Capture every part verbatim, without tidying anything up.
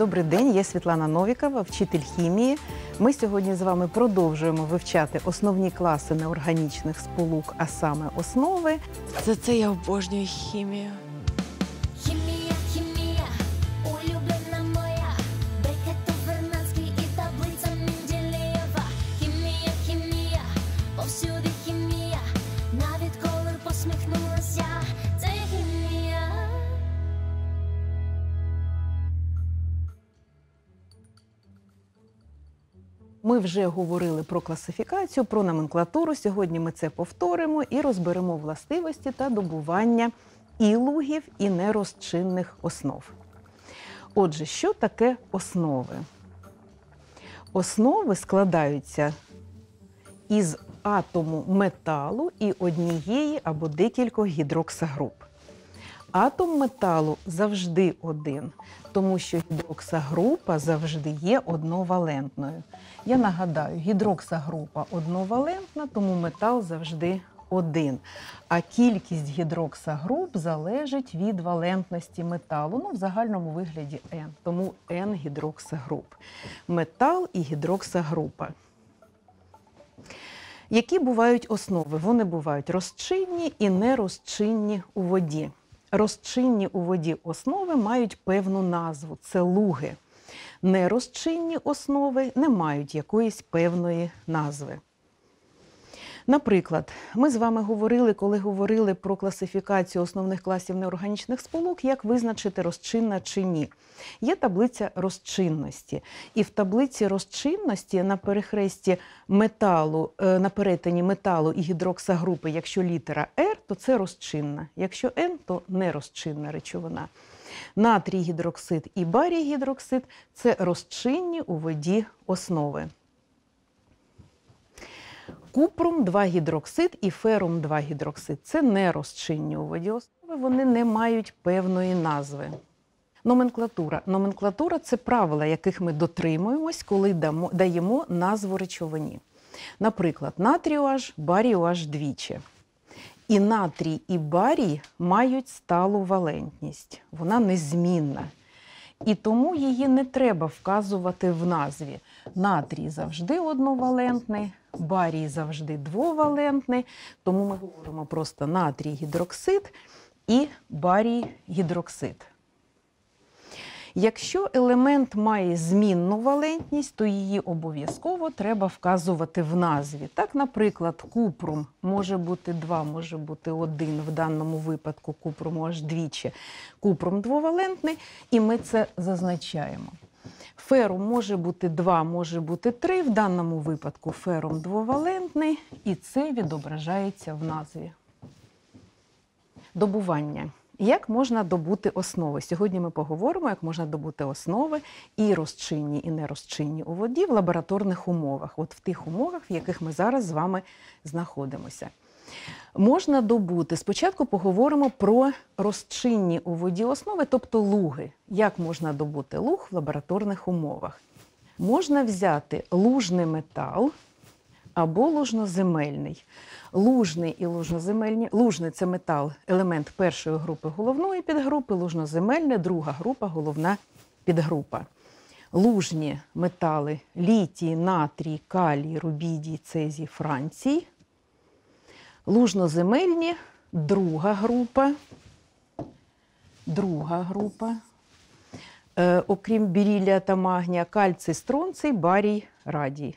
Добрий день, я Світлана Новікова, вчитель хімії. Ми сьогодні з вами продовжуємо вивчати основні класи неорганічних сполук, а саме основи. За це я обожнюю хімію. Хімія, хімія, улюблена моя, Беккет, Вернадський і таблиця Менделєєва. Хімія, хімія, повсюди хімія, навіть коли посміхнулася, це хімія. Ми вже говорили про класифікацію, про номенклатуру. Сьогодні ми це повторимо і розберемо властивості та добування і лугів, і нерозчинних основ. Отже, що таке основи? Основи складаються із атому металу і однієї або декількох гідроксагруп. Атом металу завжди один, тому що гідроксагрупа завжди є одновалентною. Я нагадаю, гідроксагрупа одновалентна, тому метал завжди один. А кількість гідроксагруп залежить від валентності металу, ну, в загальному вигляді N, тому N гідроксагруп. Метал і гідроксагрупа. Які бувають основи? Вони бувають розчинні і нерозчинні у воді. Розчинні у воді основи мають певну назву – це луги. Нерозчинні основи не мають якоїсь певної назви. Наприклад, ми з вами говорили, коли говорили про класифікацію основних класів неорганічних сполук, як визначити, розчинна чи ні. Є таблиця розчинності. І в таблиці розчинності на перехресті металу, на перетині металу і гідроксагрупи, якщо літера R, то це розчинна. Якщо N, то нерозчинна речовина. Натрій гідроксид і барій гідроксид – це розчинні у воді основи. Купрум два гідроксид і ферум два гідроксид – це нерозчинні у воді основи, вони не мають певної назви. Номенклатура. Номенклатура – це правила, яких ми дотримуємось, коли дамо, даємо назву речовині. Наприклад, натрій OH, барій OH двічі. І натрій, і барій мають сталу валентність. Вона незмінна. І тому її не треба вказувати в назві. Натрій завжди одновалентний, барій завжди двовалентний. Тому ми говоримо просто натрій гідроксид і барій гідроксид. Якщо елемент має змінну валентність, то її обов'язково треба вказувати в назві. Так, наприклад, купрум може бути два, може бути один, в даному випадку купруму аж двічі. Купрум двовалентний, і ми це зазначаємо. Ферум може бути два, може бути три, в даному випадку ферум двовалентний, і це відображається в назві. Добування. Як можна добути основи? Сьогодні ми поговоримо, як можна добути основи і розчинні, і нерозчинні у воді в лабораторних умовах. От в тих умовах, в яких ми зараз з вами знаходимося. Можна добути, спочатку поговоримо про розчинні у воді основи, тобто луги. Як можна добути луг в лабораторних умовах? Можна взяти лужний метал або лужноземельний. Лужний і лужноземельні. Лужний – це метал, елемент першої групи головної підгрупи, лужноземельне – друга група, головна підгрупа. Лужні метали – літій, натрій, калій, рубідій, цезій, францій. Лужноземельні – друга група. Друга група. Е, окрім берілля та магнія, кальцій, стронцій, барій, радій.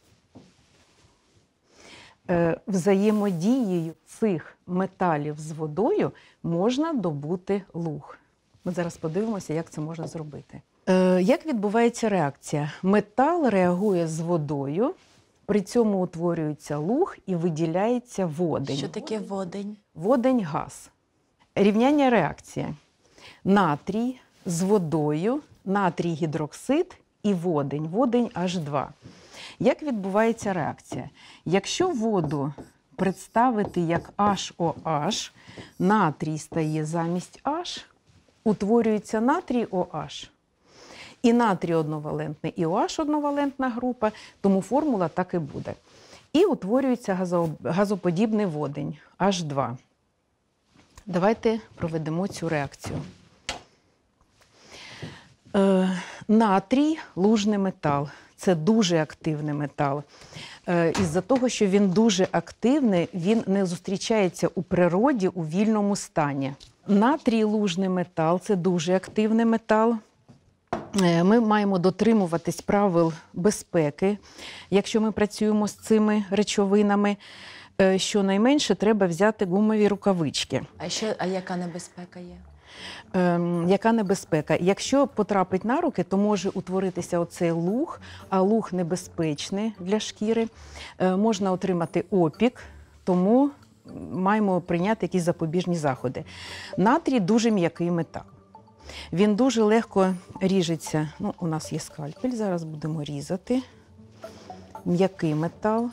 Взаємодією цих металів з водою можна добути луг. Ми зараз подивимося, як це можна зробити. Як відбувається реакція? Метал реагує з водою, при цьому утворюється луг і виділяється водень. Що таке водень? Водень – газ. Рівняння реакція. Натрій з водою, натрій гідроксид і водень. Водень аш два. Як відбувається реакція? Якщо воду представити як аш о аш, натрій стає замість H, утворюється натрій о аш. І натрій одновалентний, і OH одновалентна група, тому формула так і буде. І утворюється газоподібний водень аш два. Давайте проведемо цю реакцію. Е, натрій – лужний метал. Це дуже активний метал. Е, із-за того, що він дуже активний, він не зустрічається у природі у вільному стані. Натрій – лужний метал – це дуже активний метал. Е, ми маємо дотримуватись правил безпеки, якщо ми працюємо з цими речовинами. Е, щонайменше треба взяти гумові рукавички. А що, а яка небезпека є? Ем, яка небезпека? Якщо потрапить на руки, то може утворитися оцей луг, а луг небезпечний для шкіри. Е, можна отримати опік, тому маємо прийняти якісь запобіжні заходи. Натрій – дуже м'який метал. Він дуже легко ріжеться. Ну, у нас є скальпель, зараз будемо різати. М'який метал.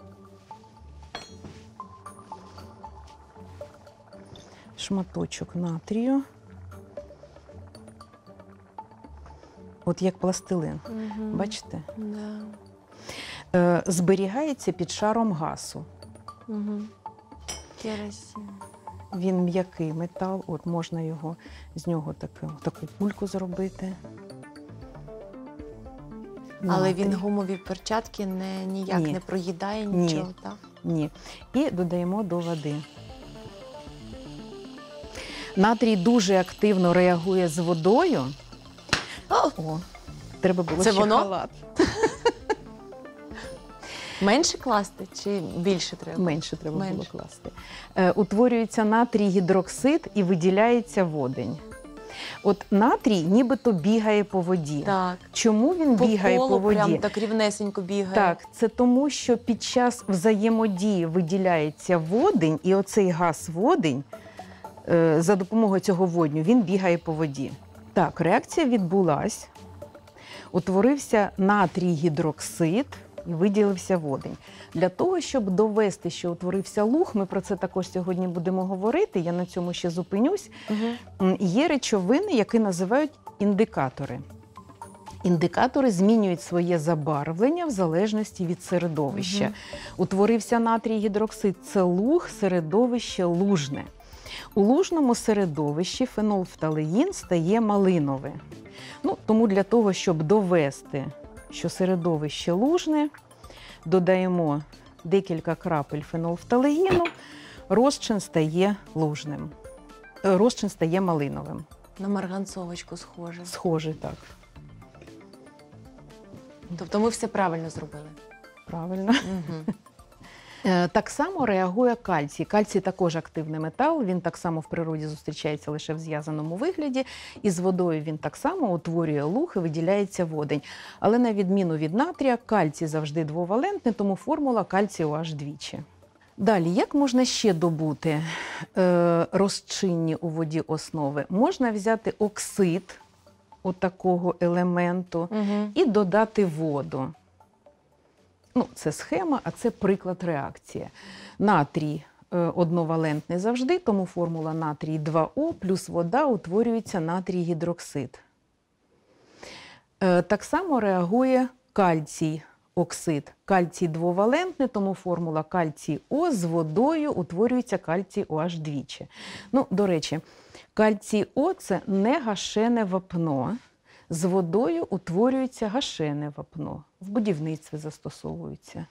Шматочок натрію. От як пластилин. Угу. Бачите? Да. Е, зберігається під шаром газу. Угу. Керосин. Він м'який метал, от можна його, з нього таку, таку кульку зробити. Але Натрій. він гумові перчатки не, ніяк Ні. не проїдає Ні. нічого, так? Ні. І додаємо до води. Натрій дуже активно реагує з водою. О! О, треба було Це ще воно? халат. Менше класти чи більше треба? Менше треба було Менше. класти. Е, утворюється натрій гідроксид і виділяється водень. От натрій нібито бігає по воді. Так. Чому він По бігає колу по воді? прям так рівнесенько бігає. Так, це тому, що під час взаємодії виділяється водень, і оцей газ водень, е, за допомогою цього водню, він бігає по воді. Так, реакція відбулась. Утворився натрій гідроксид і виділився водень. Для того, щоб довести, що утворився луг, ми про це також сьогодні будемо говорити, я на цьому ще зупинюсь, Угу. М, є речовини, які називають індикатори. Індикатори змінюють своє забарвлення в залежності від середовища. Мгм. Утворився натрій гідроксид – це луг, середовище лужне. У лужному середовищі фенолфталеїн стає малинове. Ну, тому для того, щоб довести, що середовище лужне, додаємо декілька крапель фенолфталеїну, розчин стає лужним. Е, Розчин стає малиновим. На марганцовочку схоже. Схожий, так. Тобто ми все правильно зробили. Правильно. Угу. Е, Так само реагує кальцій. Кальцій також активний метал, він так само в природі зустрічається лише в зв'язаному вигляді, і з водою він так само утворює луг і виділяється водень. Але на відміну від натрія, кальцій завжди двовалентний, тому формула кальцію аж двічі. Далі, як можна ще добути е, розчинні у воді основи? Можна взяти оксид отакого елементу Угу. і додати воду. Ну, це схема, а це приклад реакції. Натрій е, одновалентний завжди, тому формула натрій два о плюс вода утворюється натрій гідроксид. Е, так само реагує кальцій оксид. Кальцій двовалентний, тому формула кальцій О з водою утворюється кальцій OH двічі. Ну, до речі, кальцій О – це не гашене вапно. З водою утворюється гашене вапно. В будівництві застосовується.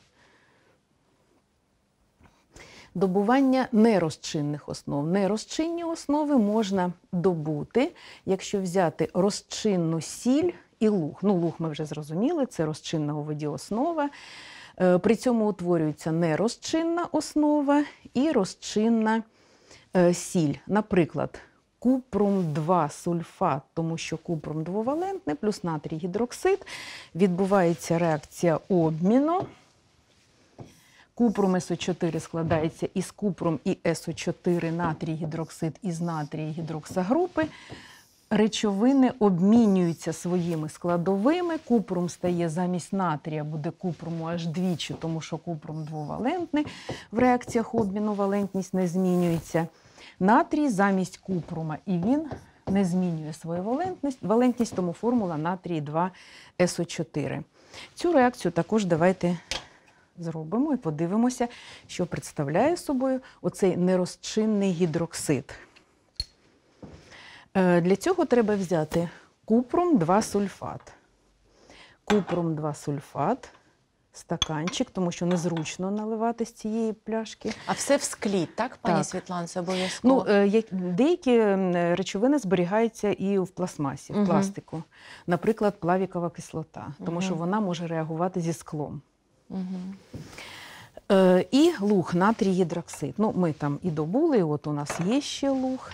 Добування нерозчинних основ. Нерозчинні основи можна добути, якщо взяти розчинну сіль і луг. Ну, луг ми вже зрозуміли, це розчинна у воді основа. Е, При цьому утворюється нерозчинна основа і розчинна е, сіль. Наприклад, купрум два сульфат, тому що купрум двовалентний, плюс натрій гідроксид, відбувається реакція обміну. Купрум С О чотири складається із купрум і С О чотири, натрій гідроксид із натрій гідроксагрупи. Речовини обмінюються своїми складовими. Купрум стає замість натрія, буде купруму аж двічі, тому що купрум двовалентний. В реакціях обміну валентність не змінюється. Натрій замість купрума, і він не змінює свою валентність, валентність, тому формула натрій два С О чотири. Цю реакцію також давайте зробимо і подивимося, що представляє собою оцей нерозчинний гідроксид. Для цього треба взяти Купрум два сульфат. Купрум два сульфат, стаканчик, тому що незручно наливати з цієї пляшки. А все в склі, так, пані Так. Світлано, це обов'язково? Ну, е, як- деякі м, речовини зберігаються і в пластмасі, в Мгм. пластику. Наприклад, плавікова кислота, тому Мгм. що вона може реагувати зі склом. Мгм. Е, і луг, натрій гідроксид. Ну, ми там і добули, і от у нас є ще луг.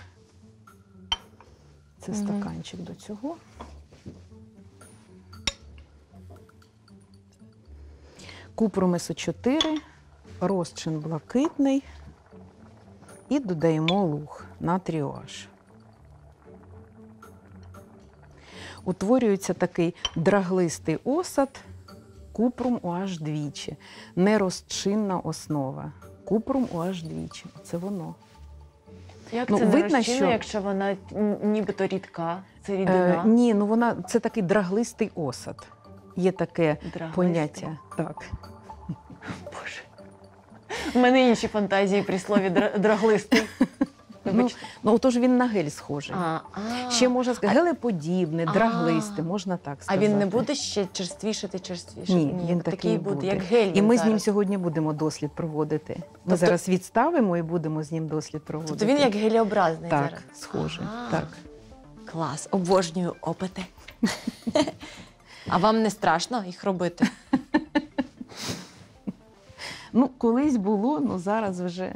Це Мгм. стаканчик до цього. Купрум С О чотири, розчин блакитний і додаємо луг, натрій О Аш. Утворюється такий драглистий осад, купрум О Аш двічі, нерозчинна основа. Купрум О Аш двічі. Це воно. Як Ну, це видно, не розчинно, що- якщо вона н- нібито рідка? Це Е, рідина? ні, ну вона це такий драглистий осад. Є таке Драглистий. поняття. Так. Боже. У мене інші фантазії при слові дра- драглистий. Ну, Вибачте. ну отож він на гель схожий. А, а. Ще можна сказати, гелеподібний, А. драглистий, можна так А сказати. він не буде ще черствішати, черствішати? Ні, він такий буде, буде. як гель. І він ми з ним зараз. сьогодні будемо дослід проводити. Ми Тобто- зараз відставимо і будемо з ним дослід проводити. Тобто він як геліобразний так, зараз? схожий. Ага. Так. Клас, обожнюю опити. А вам не страшно їх робити? Ну, колись було, ну зараз вже.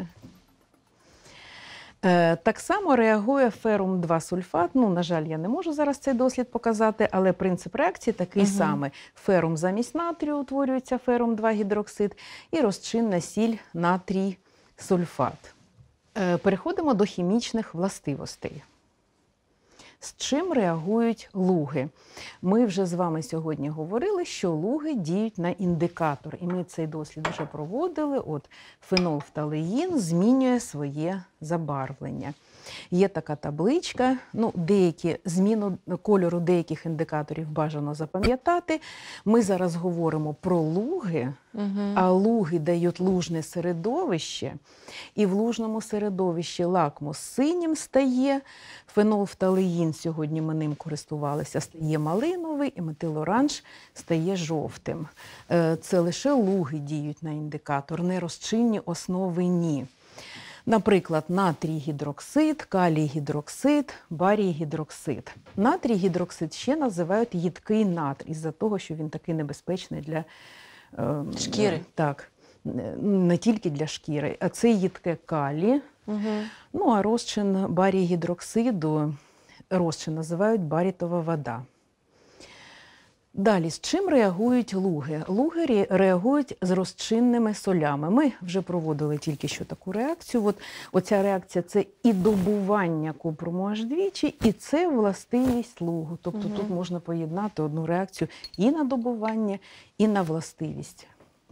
Е, так само реагує ферум два сульфат. Ну, на жаль, я не можу зараз цей дослід показати, але принцип реакції такий Мгм. самий. Ферум замість натрію утворюється ферум два гідроксид і розчинна сіль натрій сульфат. Е, переходимо до хімічних властивостей. З чим реагують луги? Ми вже з вами сьогодні говорили, що луги діють на індикатор. І ми цей дослід вже проводили. От фенолфталеїн змінює своє забарвлення. Є така табличка, ну, деякі, зміну кольору деяких індикаторів бажано запам'ятати. Ми зараз говоримо про луги, а луги дають лужне середовище, і в лужному середовищі лакмус синім стає, фенолфталеїн, сьогодні ми ним користувалися, стає малиновий, і метилоранж стає жовтим. Е, Це лише луги діють на індикатор, не розчинні основи ні. Наприклад, натрій гідроксид, калій гідроксид, барій гідроксид. Натрій гідроксид ще називають їдкий натрій, із-за того, що він такий небезпечний для е, Шкіри. Так, не тільки для шкіри, а це їдке калій. Угу. Ну, а розчин барій гідроксиду, розчин називають барітова вода. Далі, з чим реагують луги? Луги ре- реагують з розчинними солями. Ми вже проводили тільки що таку реакцію. От, оця реакція – це і добування купруму аж двічі, і це властивість лугу. Тобто Мгм. тут можна поєднати одну реакцію і на добування, і на властивість.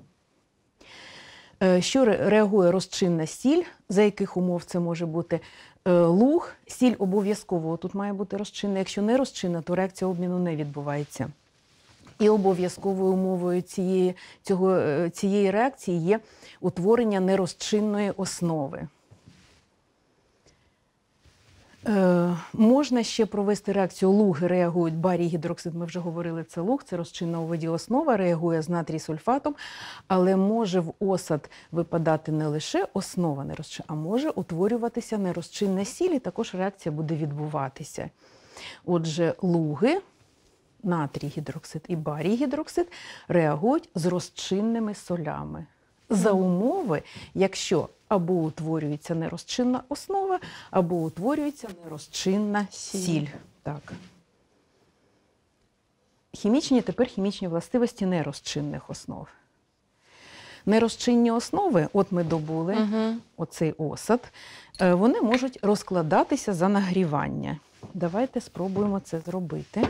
Е, Що ре- реагує розчинна сіль, за яких умов це може бути е, луг, сіль обов'язково тут має бути розчинна. Якщо не розчинна, то реакція обміну не відбувається. І обов'язковою умовою цієї, цього, е, цієї реакції є утворення нерозчинної основи. Е, можна ще провести реакцію луги реагують, барій гідроксид, ми вже говорили, це луг, це розчинна у воді основа, реагує з натрій сульфатом, але може в осад випадати не лише основа нерозчинна, а може утворюватися нерозчинна сіль, і також реакція буде відбуватися. Отже, луги, натрій гідроксид і барій гідроксид реагують з розчинними солями. За умови, якщо або утворюється нерозчинна основа, або утворюється нерозчинна Сіль. сіль. Так. Хімічні, тепер хімічні властивості нерозчинних основ. Нерозчинні основи, от ми добули Угу. оцей осад, е, вони можуть розкладатися за нагрівання. Давайте спробуємо це зробити.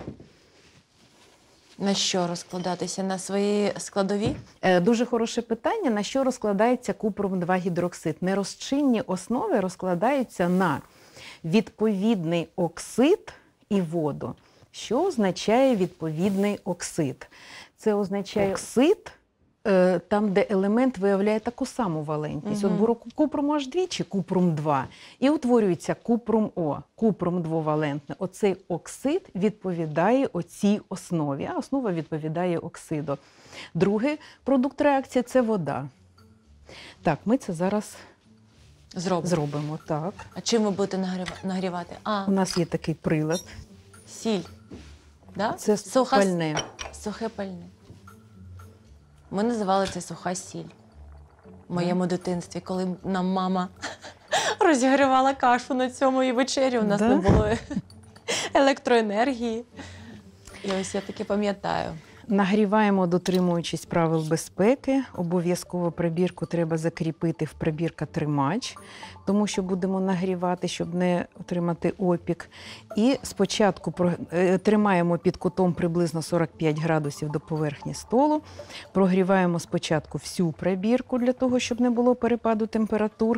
На що розкладатися? На свої складові? Е, Дуже хороше питання, на що розкладається купрум два гідроксид. Нерозчинні основи розкладаються на відповідний оксид і воду. Що означає відповідний оксид? Це означає оксид е, там, де елемент виявляє таку саму валентність. Мгм. От беру купрум аш двічі, купрум два, і утворюється купрум О, купрум двовалентне. Оцей оксид відповідає оцій основі, а основа відповідає оксиду. Другий продукт реакції – це вода. Так, ми це зараз Зробимо. зробимо. Так. А чим ви будете нагріва- нагрівати? А, У нас є такий прилад. сіль. Да? Це Суха с- пальне. Сухе пальне. Ми називали це суха сіль. В моєму дитинстві, коли нам мама розігрівала кашу на цьому і вечері, у нас Да? не було електроенергії. І ось я таки пам'ятаю. Нагріваємо, дотримуючись правил безпеки. Обов'язково прибірку треба закріпити в прибірка-тримач, тому що будемо нагрівати, щоб не отримати опік. І спочатку про- е, тримаємо під кутом приблизно сорок п'ять градусів до поверхні столу. Прогріваємо спочатку всю прибірку для того, щоб не було перепаду температур.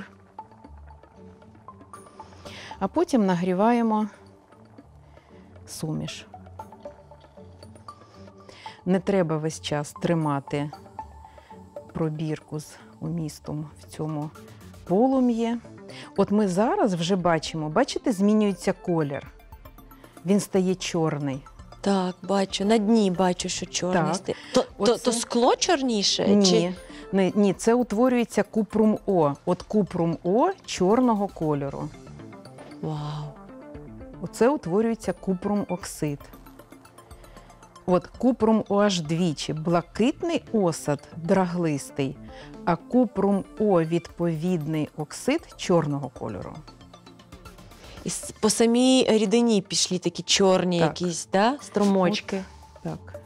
А потім нагріваємо суміш. Не треба весь час тримати пробірку з умістом в цьому полум'ї. От ми зараз вже бачимо, бачите, змінюється колір. Він стає чорний. Так, бачу. На дні бачу, що чорний. Так. стає. То, то, Оце- то скло чорніше? Ні, Чи... ні, ні, це утворюється купрум О. От купрум О чорного кольору. Вау. Оце утворюється купрум оксид. От купрум О аш двічі, блакитний осад драглистий, а купрум О відповідний оксид чорного кольору. І с- по самій рідині пішли такі чорні Так. якісь, да? струмочки. Так.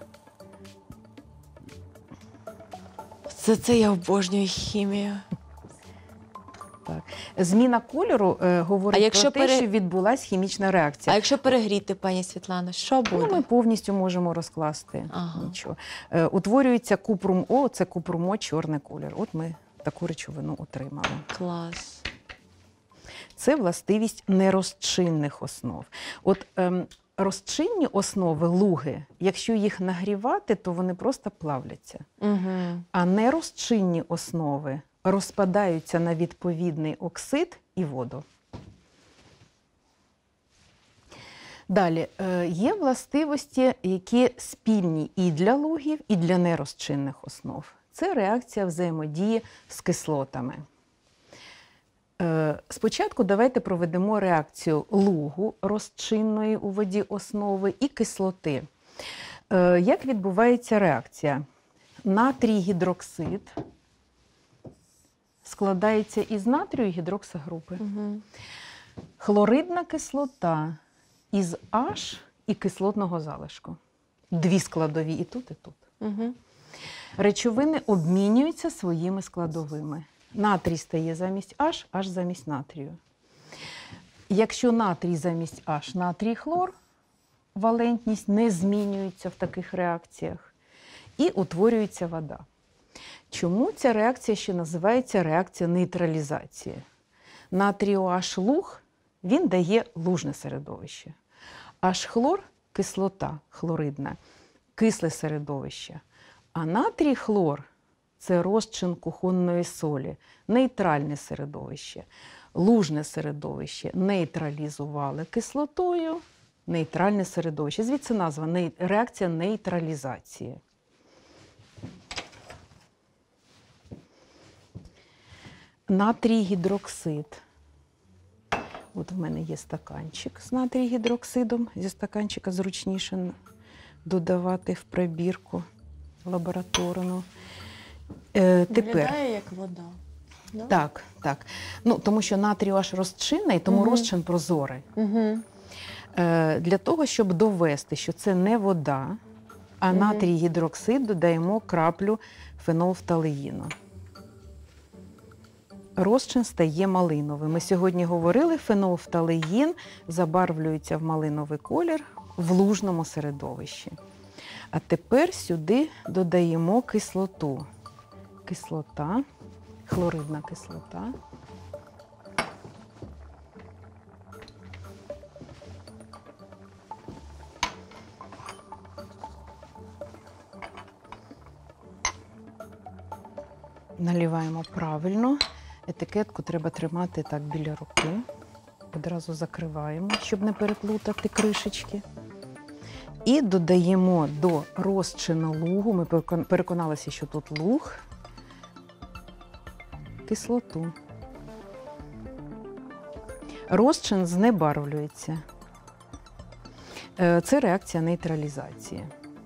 Це, це я обожнюю хімію. Так. Зміна кольору е, говорить А якщо про те, пере- що відбулася хімічна реакція. А якщо перегріти, пані Світлано, що буде? Ну, ми повністю можемо розкласти. Ага. Нічого. Е, утворюється купрум О, це купрум О, чорний колір. От ми таку речовину отримали. Клас. Це властивість нерозчинних основ. От ем, розчинні основи, луги, якщо їх нагрівати, то вони просто плавляться. Угу. А нерозчинні основи розпадаються на відповідний оксид і воду. Далі, е, є властивості, які спільні і для лугів, і для нерозчинних основ. Це реакція взаємодії з кислотами. Е, Спочатку давайте проведемо реакцію лугу розчинної у воді основи і кислоти. Е, Як відбувається реакція? Натрій гідроксид складається із натрію і гідроксигрупи. Угу. Хлоридна кислота із H і кислотного залишку. Дві складові і тут, і тут. Угу. Речовини обмінюються своїми складовими. Натрій стає замість H, H замість натрію. Якщо натрій замість H, натрій хлор, валентність не змінюється в таких реакціях і утворюється вода. Чому ця реакція ще називається реакція нейтралізації? Натріо-H луг, він дає лужне середовище. H-хлор – кислота хлоридна, кисле середовище. А натрій-хлор – це розчин кухонної солі, нейтральне середовище. Лужне середовище нейтралізували кислотою, нейтральне середовище. Звідси назва ней- реакція нейтралізації. Натрій гідроксид. От в мене є стаканчик з натрій гідроксидом. Зі стаканчика зручніше н- додавати в прибірку лабораторну. Е, тепер. Виглядає як вода. Да? Так, так. Ну, тому що натрій аж розчинний, тому Мгм. розчин прозорий. Угу. Е, для того, щоб довести, що це не вода, а Мгм. натрій гідроксид, додаємо краплю фенолфталеїну. Розчин стає малиновим. Ми сьогодні говорили, фенолфталеїн забарвлюється в малиновий колір в лужному середовищі. А тепер сюди додаємо кислоту. Кислота, хлоридна кислота. Наливаємо правильно. Етикетку треба тримати так біля руки. Одразу закриваємо, щоб не переплутати кришечки. І додаємо до розчину лугу, ми переконалися, що тут луг, кислоту. Розчин знебарвлюється. Це реакція нейтралізації.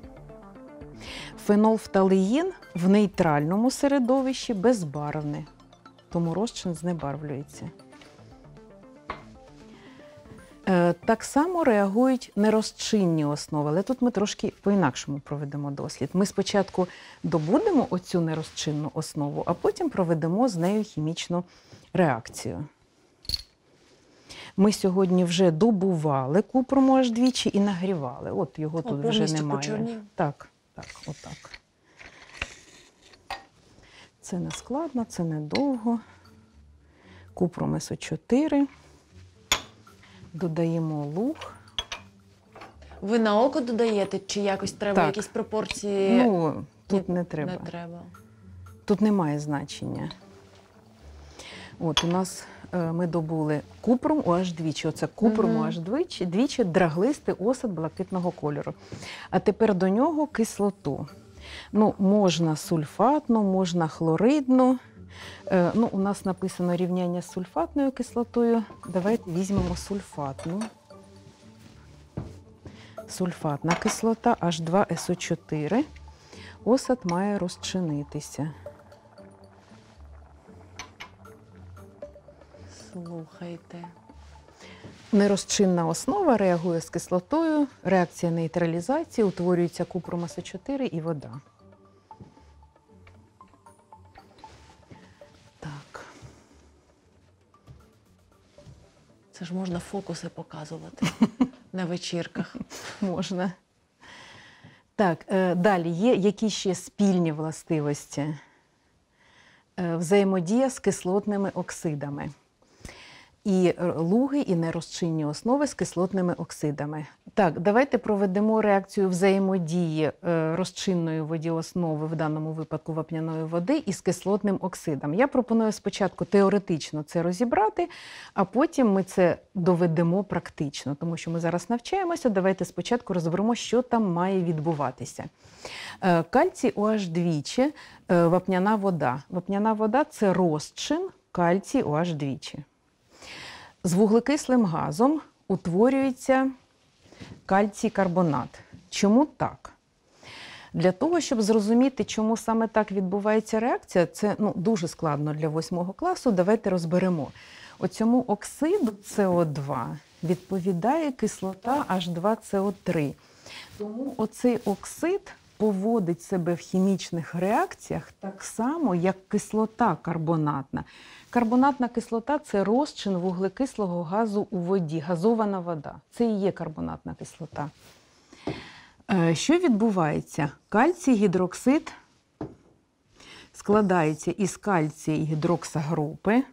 Фенолфталеїн в нейтральному середовищі безбарвний, тому розчин знебарвлюється. Так само реагують нерозчинні основи, але тут ми трошки по-інакшому проведемо дослід. Ми спочатку добудемо оцю нерозчинну основу, а потім проведемо з нею хімічну реакцію. Ми сьогодні вже добували купруму аж двічі і нагрівали. От його О, тут вже повністю немає. почорнів. Так, так, отак. Це не складно, це недовго. Купрум ес о чотири. Додаємо луг. Ви на око додаєте, чи якось треба Так. якісь пропорції? Ну, тут не треба. Не треба. Тут немає значення. От у нас е, ми добули купрум о аш двічі. Оце купрум Мгм. о аш двічі, двічі драглистий осад блакитного кольору. А тепер до нього кислоту. Ну, можна сульфатну, можна хлоридну. Е, ну, у нас написано рівняння з сульфатною кислотою. Давайте візьмемо сульфатну. Сульфатна кислота аш два ес о чотири. Осад має розчинитися. Слухайте. Нерозчинна основа реагує з кислотою, реакція нейтралізації, утворюється купрум ес о чотири і вода. Так. Це ж можна фокуси показувати на вечірках. Можна. Так, е, далі є які ще спільні властивості? Е, взаємодія з кислотними оксидами. І луги, і нерозчинні основи з кислотними оксидами. Так, давайте проведемо реакцію взаємодії е, розчинної в воді основи, в даному випадку вапняної води, із кислотним оксидом. Я пропоную спочатку теоретично це розібрати, а потім ми це доведемо практично, тому що ми зараз навчаємося. Давайте спочатку розберемо, що там має відбуватися. Е, кальцій о аш двічі, е, вапняна вода. Вапняна вода – це розчин кальцій о аш двічі. З вуглекислим газом утворюється кальцій-карбонат. Чому так? Для того, щоб зрозуміти, чому саме так відбувається реакція, це ну, дуже складно для восьмого класу, давайте розберемо. Оцьому оксиду це о два відповідає кислота аш два це о три. Тому оцей оксид поводить себе в хімічних реакціях так само, як кислота карбонатна. Карбонатна кислота – це розчин вуглекислого газу у воді, газована вода. Це і є карбонатна кислота. Що відбувається? Кальцій-гідроксид складається із кальція і гідроксагрупи.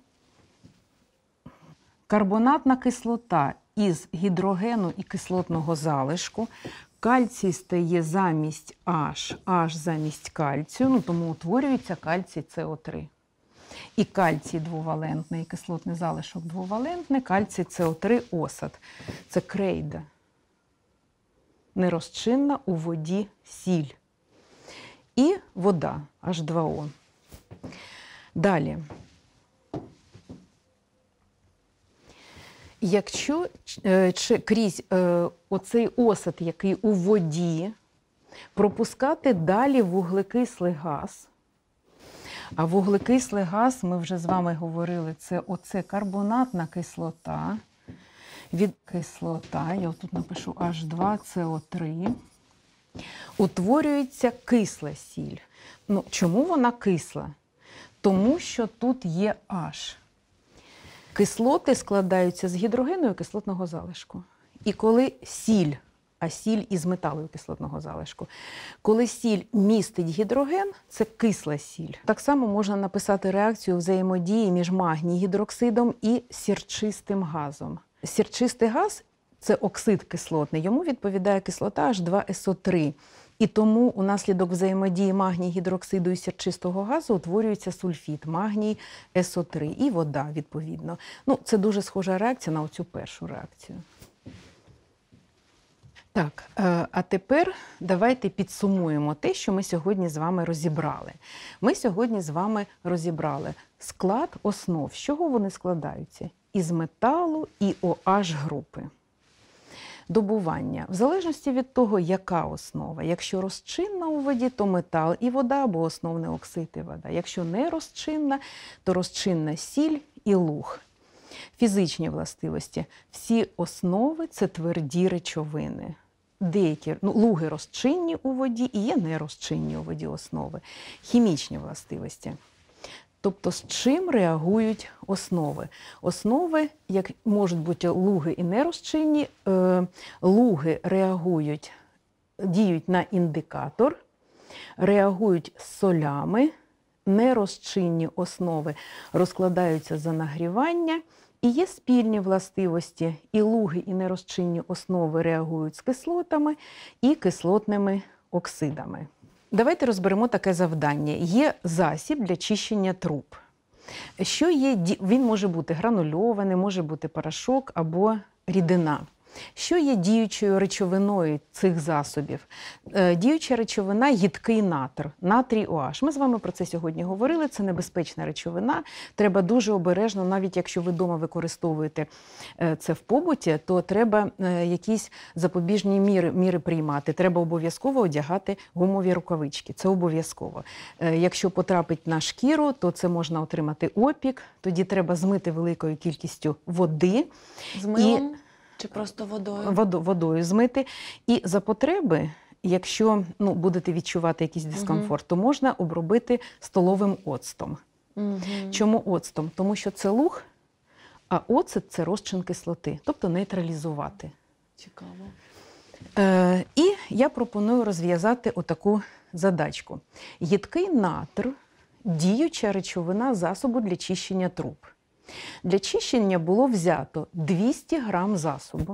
Карбонатна кислота із гідрогену і кислотного залишку. Кальцій стає замість H, H замість кальцію, ну, тому утворюється кальцій це о три. І кальцій двовалентний, і кислотний залишок двовалентний, кальцій це о три осад. Це крейда. Нерозчинна у воді сіль. І вода, аш два о. Далі. Якщо е, чи, крізь е, оцей осад, який у воді, пропускати далі вуглекислий газ, а вуглекислий газ, ми вже з вами говорили, це оце карбонатна кислота, від кислота, я тут напишу аш два це о три, утворюється кисла сіль. Ну, чому вона кисла? Тому що тут є H. Кислоти складаються з гідрогену і кислотного залишку. І коли сіль, а сіль із металу і кислотного залишку, коли сіль містить гідроген, це кисла сіль. Так само можна написати реакцію взаємодії між магній-гідроксидом і сірчистим газом. Сірчистий газ – це оксид кислотний, йому відповідає кислота аш два ес о три. І тому унаслідок взаємодії магній гідроксиду і сірчистого газу утворюється сульфід, магній ес о три і вода, відповідно. Ну, це дуже схожа реакція на оцю першу реакцію. Так, е, а тепер давайте підсумуємо те, що ми сьогодні з вами розібрали. Ми сьогодні з вами розібрали склад основ. З чого вони складаються? Із металу і о аш групи. Добування. В залежності від того, яка основа. Якщо розчинна у воді, то метал і вода, або основний оксид і вода. Якщо не розчинна, то розчинна сіль і луг. Фізичні властивості. Всі основи – це тверді речовини. Деякі ну, луги розчинні у воді і є нерозчинні у воді основи. Хімічні властивості. Тобто з чим реагують основи? Основи, як можуть бути луги і нерозчинні, е, луги реагують, діють на індикатор, реагують з солями, нерозчинні основи розкладаються за нагрівання, і є спільні властивості. І луги, і нерозчинні основи реагують з кислотами і кислотними оксидами. Давайте розберемо таке завдання. Є засіб для чищення труб. Що є, він може бути гранульований, може бути порошок або рідина. Що є діючою речовиною цих засобів? Діюча речовина – їдкий натр, натрій о аш. Ми з вами про це сьогодні говорили, це небезпечна речовина. Треба дуже обережно, навіть якщо ви вдома використовуєте це в побуті, то треба якісь запобіжні міри, міри приймати. Треба обов'язково одягати гумові рукавички, це обов'язково. Якщо потрапить на шкіру, то це можна отримати опік, тоді треба змити великою кількістю води. З милом? Чи просто водою? Водо, водою змити. І за потреби, якщо ну, будете відчувати якийсь дискомфорт, угу. то можна обробити столовим оцтом. Угу. Чому оцтом? Тому що це луг, а оцет – це розчин кислоти, тобто нейтралізувати. Цікаво. Е, і я пропоную розв'язати отаку задачку. Їдкий натр – діюча речовина засобу для чищення труб. Для чищення було взято двісті грам засобу.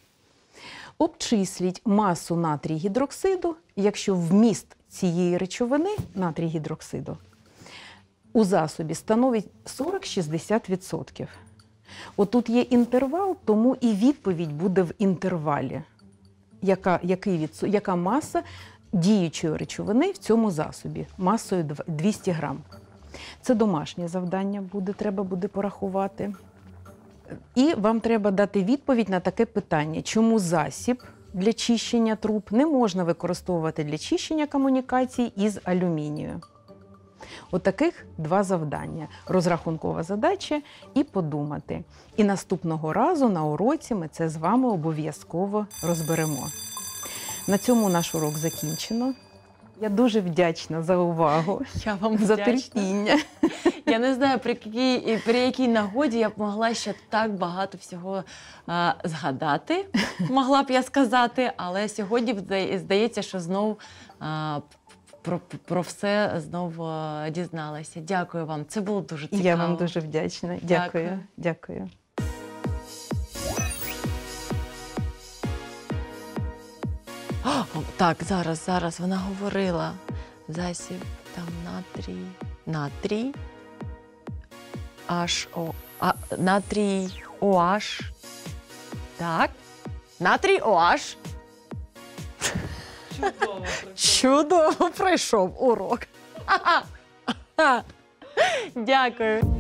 Обчисліть масу натрій гідроксиду, якщо вміст цієї речовини, натрій гідроксиду, у засобі становить сорок-шістдесят відсотків. Отут є інтервал, тому і відповідь буде в інтервалі. Яка, який відсо, яка маса діючої речовини в цьому засобі масою двісті грам. Це домашнє завдання буде, треба буде порахувати. І вам треба дати відповідь на таке питання. Чому засіб для чищення труб не можна використовувати для чищення комунікацій із алюмінію? Отаких два завдання. Розрахункова задача і подумати. І наступного разу на уроці ми це з вами обов'язково розберемо. На цьому наш урок закінчено. Я дуже вдячна за увагу, Я вам за вдячна. терпіння. Я не знаю, при якій, при якій нагоді я б могла ще так багато всього а, згадати, могла б я сказати, але сьогодні здається, що знов а, про, про все знов а, дізналася. Дякую вам, це було дуже цікаво. Я вам дуже вдячна. Дякую. Дякую. О, так, зараз, зараз вона говорила. Засіб, там натрій, натрій, аш о, а, натрій о аш. Так, натрій о аш. Чудово прийшов. Чудово пройшов урок. Дякую.